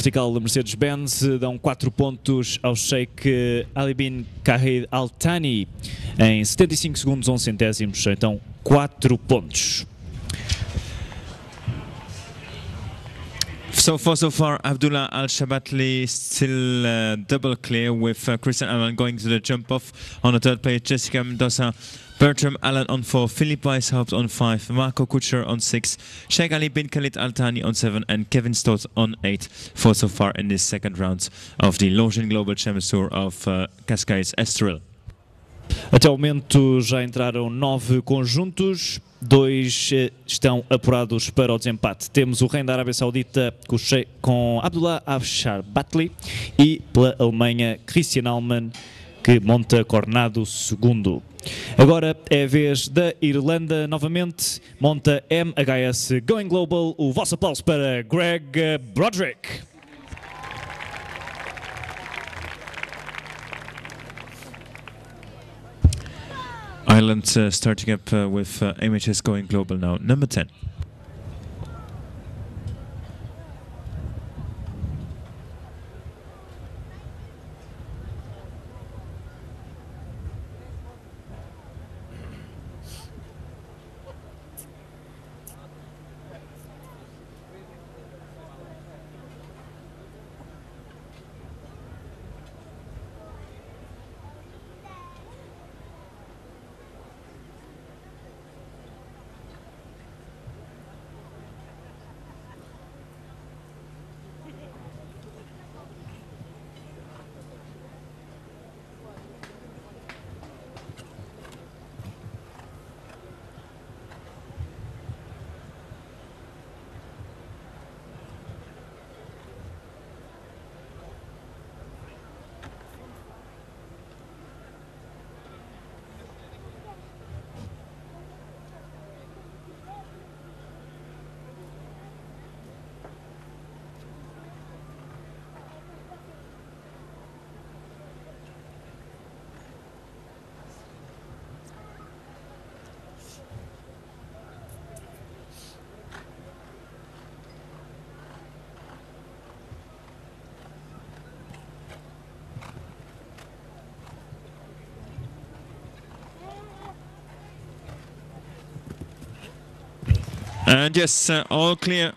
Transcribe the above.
vertical da Mercedes-Benz, dão 4 pontos ao Sheikh Ali bin Kahid Al Thani em 75 segundos 11 centésimos, então 4 pontos. So far, Abdullah Al-Shabatli still double clear with Christian Allen going to the jump off on the third place, Jessica Mendoza, Bertram Allen on 4, Philipp Weishaupt on 5, Marco Kutscher on 6, Sheikh Ali bin Khalid Al Thani on 7 and Kevin Stott on 8 for so far in this second round of the Longines Global Champions Tour of Cascais Estoril. Até o momento já entraram 9 conjuntos, 2 estão apurados para o desempate. Temos o Reino da Arábia Saudita com Abdullah Al-Shabatli e pela Alemanha Christian Alman, que monta Cornado segundo. Agora é a vez da Irlanda novamente, monta MHS Going Global. O vosso aplauso para Greg Broderick. Ireland starting up with MHS Going Global now, number 10. And yes, all clear.